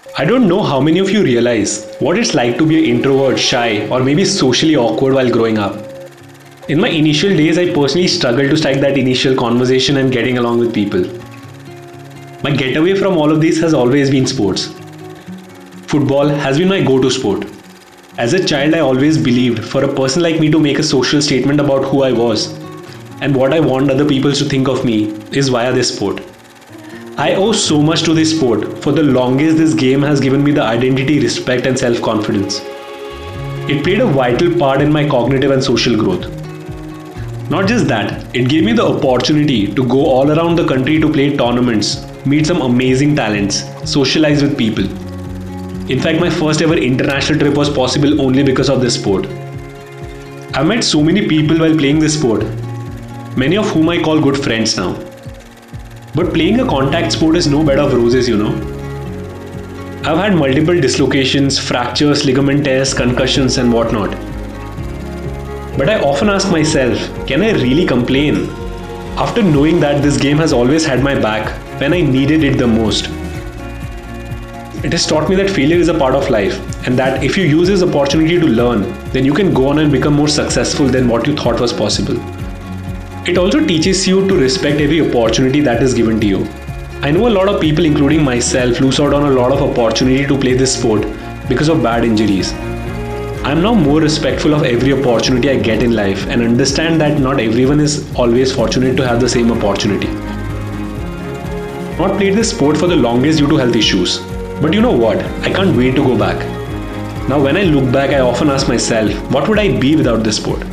I don't know how many of you realize what it's like to be an introvert, shy, or maybe socially awkward while growing up. In my initial days, I personally struggled to strike that initial conversation and getting along with people. My getaway from all of this has always been sports. Football has been my go to sport. As a child, I always believed for a person like me to make a social statement about who I was and what I want other people to think of me is via this sport. I owe so much to this sport. For the longest, this game has given me the identity, respect, and self confidence. It played a vital part in my cognitive and social growth. Not just that, it gave me the opportunity to go all around the country to play tournaments, meet some amazing talents, socialize with people. In fact, my first ever international trip was possible only because of this sport. I've met so many people while playing this sport, many of whom I call good friends now. But playing a contact sport is no bed of roses, you know. I've had multiple dislocations, fractures, ligament tears, concussions, and whatnot. But I often ask myself, can I really complain? After knowing that this game has always had my back when I needed it the most. It has taught me that failure is a part of life and that if you use this opportunity to learn, then you can go on and become more successful than what you thought was possible. It also teaches you to respect every opportunity that is given to you. I know a lot of people, including myself, lose out on a lot of opportunity to play this sport because of bad injuries. I'm now more respectful of every opportunity I get in life and understand that not everyone is always fortunate to have the same opportunity. I've not played this sport for the longest due to health issues. But you know what? I can't wait to go back. Now when I look back, I often ask myself, what would I be without this sport?